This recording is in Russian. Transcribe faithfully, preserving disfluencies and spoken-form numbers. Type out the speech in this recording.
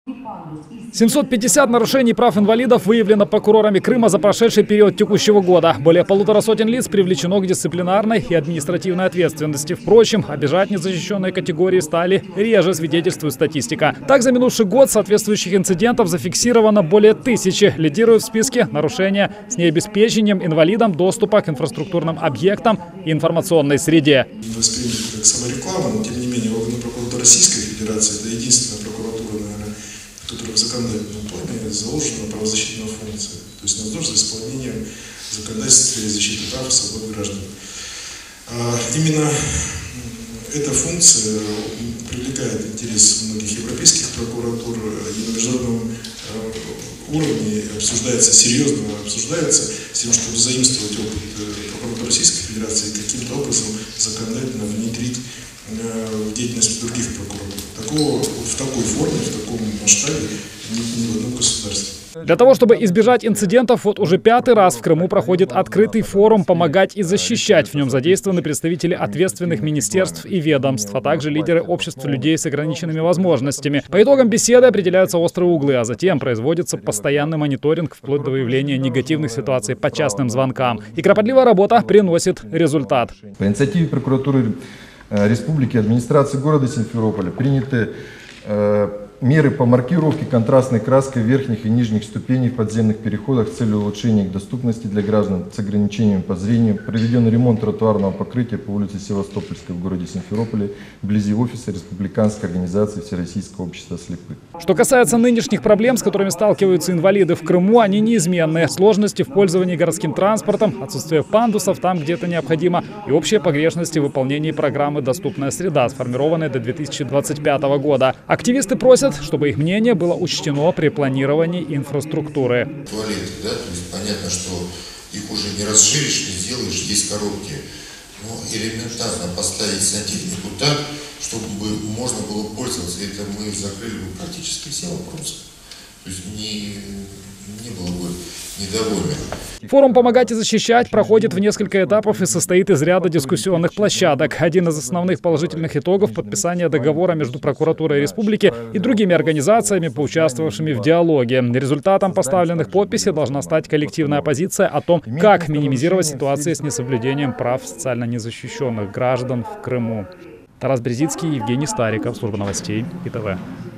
семьсот пятьдесят нарушений прав инвалидов выявлено прокурорами Крыма за прошедший период текущего года. Более полутора сотен лиц привлечено к дисциплинарной и административной ответственности. Впрочем, обижать незащищенные категории стали реже, свидетельствует статистика. Так, за минувший год соответствующих инцидентов зафиксировано более тысячи. Лидируют в списке нарушения с необеспечением инвалидам доступа к инфраструктурным объектам и информационной среде. Восприняли как саморекламу, но тем не менее органы прокуратуры Российской Федерации — это единственная прокуратура, наверное, которая в законодательном плане заложена правозащитная функция, то есть надзор за исполнением законодательства и защиты прав и свобод граждан. А именно эта функция привлекает интерес многих европейских прокуратур, и на международном уровне обсуждается, серьезно обсуждается, с тем, чтобы заимствовать опыт прокуратуры Российской Федерации и каким-то образом законодательно внедрить в деятельность других прокуратур. Такого, в такой форме, в таком масштабе ни, ни в одном государстве. Для того, чтобы избежать инцидентов, вот уже пятый раз в Крыму проходит открытый форум «Помогать и защищать». В нем задействованы представители ответственных министерств и ведомств, а также лидеры обществ людей с ограниченными возможностями. По итогам беседы определяются острые углы, а затем производится постоянный мониторинг вплоть до выявления негативных ситуаций по частным звонкам. И кропотливая работа приносит результат. По инициативе прокуратуры Республики, администрации города Симферополя приняты э, меры по маркировке контрастной краской верхних и нижних ступеней в подземных переходах с целью улучшения их доступности для граждан с ограничениями по зрению. Проведен ремонт тротуарного покрытия по улице Севастопольской в городе Симферополе, вблизи офиса Республиканской организации Всероссийского общества слепых. Что касается нынешних проблем, с которыми сталкиваются инвалиды в Крыму, они неизменные. Сложности в пользовании городским транспортом, отсутствие пандусов там, где это необходимо, и общие погрешности в выполнении программы «Доступная среда», сформированной до две тысячи двадцать пятого года. Активисты просят, чтобы их мнение было учтено при планировании инфраструктуры. Туалеты, да, то есть понятно, что их уже не расширишь, не сделаешь, есть коробки. Но элементарно поставить сантехнику так, чтобы можно было пользоваться. Это мы закрыли бы практически все вопросы. То есть не, не было бы недовольных. Форум «Помогать и защищать» проходит в несколько этапов и состоит из ряда дискуссионных площадок. Один из основных положительных итогов — подписание договора между прокуратурой республики и другими организациями, поучаствовавшими в диалоге. Результатом поставленных подписей должна стать коллективная позиция о том, как минимизировать ситуации с несоблюдением прав социально незащищенных граждан в Крыму. Тарас Березицкий, Евгений Стариков, служба новостей И Т В.